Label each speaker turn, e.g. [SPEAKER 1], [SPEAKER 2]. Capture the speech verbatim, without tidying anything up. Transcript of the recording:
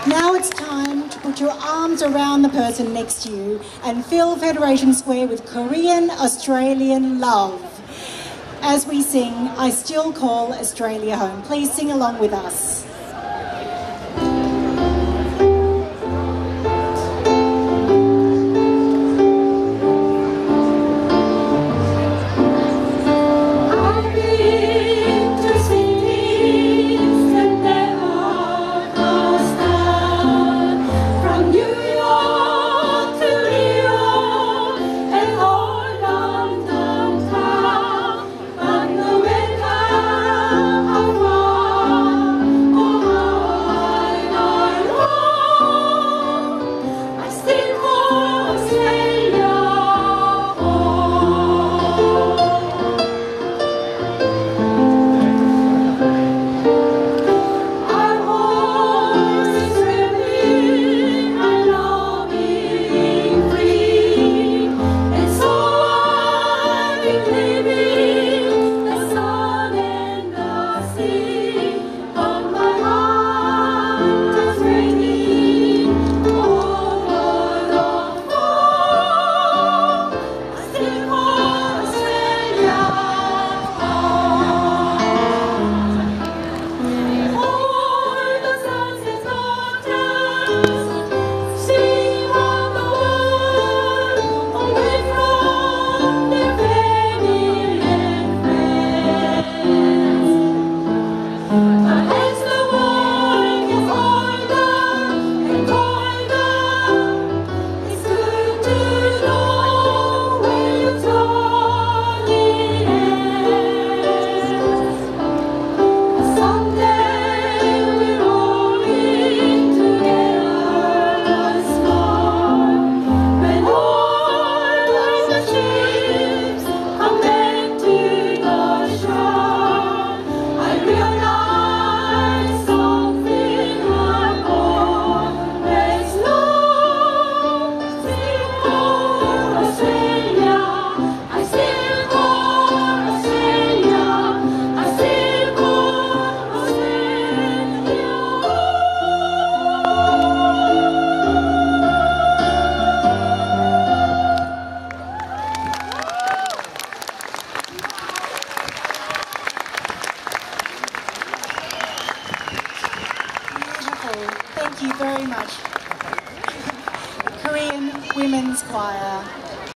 [SPEAKER 1] Now it's time to put your arms around the person next to you and fill Federation Square with Korean Australian love. As we sing, I Still Call Australia Home. Please sing along with us. Thank you very much. Korean Women's Choir.